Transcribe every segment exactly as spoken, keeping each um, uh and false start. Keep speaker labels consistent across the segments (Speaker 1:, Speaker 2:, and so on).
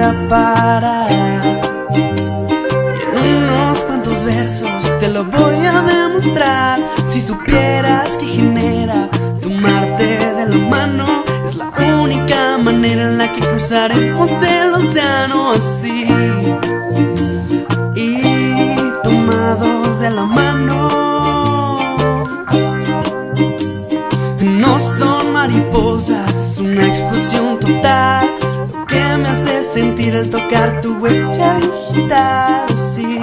Speaker 1: a parar. Y en unos cuantos versos te lo voy a demostrar. Si supieras que genera tomarte de la mano, es la única manera en la que cruzaremos el océano así. Y tomados de la mano, no son mariposas, es una explosión total lo que me hace sentir el tocar tu huella digital, sí.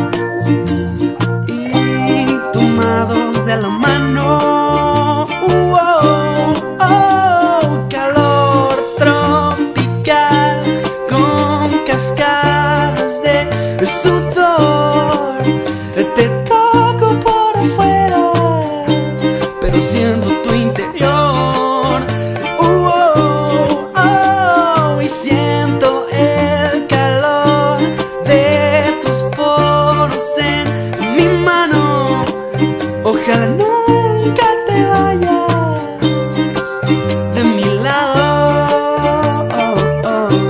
Speaker 1: Y tomados de la mano, uh, oh, oh, calor tropical con cascadas de sudor. Te toco por afuera, pero siento tu interior. Uh, oh, oh, y siento el calor de tus poros en mi mano. Ojalá nunca te vayas de mi lado. Oh,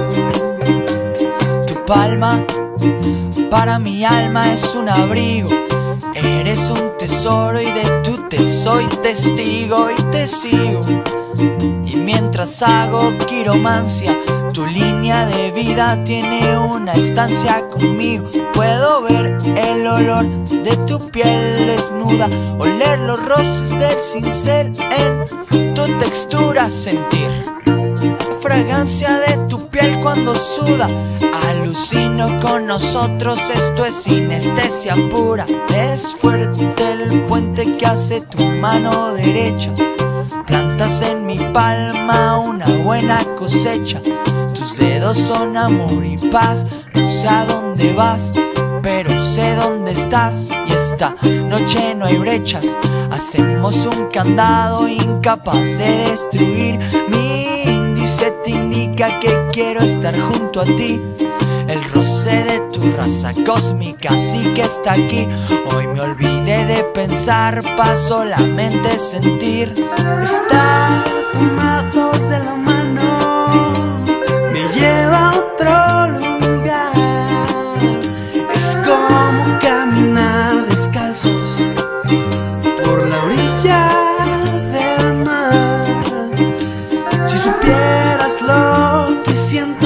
Speaker 1: oh.
Speaker 2: Tu palma para mi alma es un abrigo. Eres un tesoro y de tu te soy testigo y te sigo. Y mientras hago quiromancia, tu línea de vida tiene una estancia conmigo. Puedo ver el olor de tu piel desnuda, oler los roces del cincel en tu textura, sentir la fragancia de tu piel cuando suda. Alucino con nosotros, esto es sinestesia pura. Es fuerte el puente que hace tu mano derecha. Plantas en mi palma una buena cosecha. Tus dedos son amor y paz. No sé a dónde vas, pero sé dónde estás. Y esta noche no hay brechas. Hacemos un candado incapaz de destruir. Mi índice te indica que quiero estar junto a ti. El roce de tu raza cósmica sí que está aquí. Hoy me olvidé de pensar, pa' solamente sentir.
Speaker 1: Estar tomados de la mano me lleva a otro lugar. Es como caminar descalzos por la orilla del mar. Si supieras lo que siento,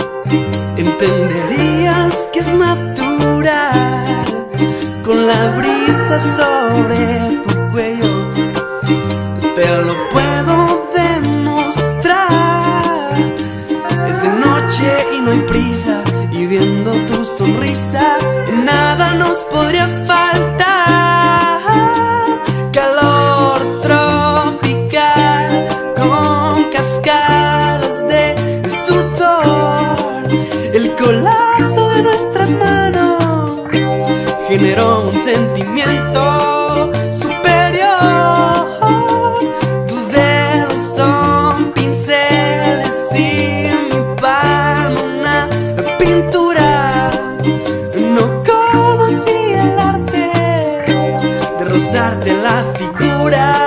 Speaker 1: entenderías que es natural. Con la brisa sobre tu cuello te lo puedo demostrar. Es de noche y no hay prisa, y viendo tu sonrisa nada nos podría faltar. Calor tropical con cascadas de sudor. El colapso de nuestras manos generó un sentimiento superior. Tus dedos son pinceles y mi palma una pintura. No conocí el arte de rozarte la figura.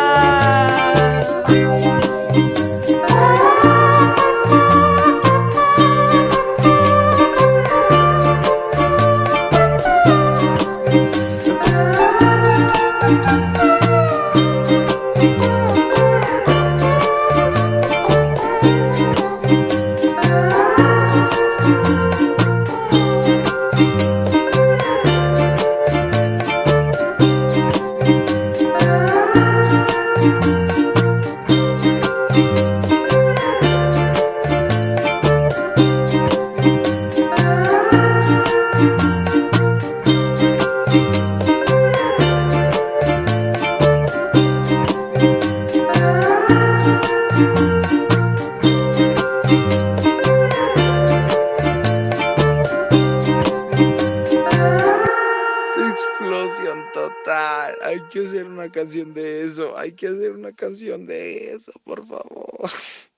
Speaker 3: Explosión total. Hay que hacer una canción de eso. Hay que hacer una canción de eso, por favor.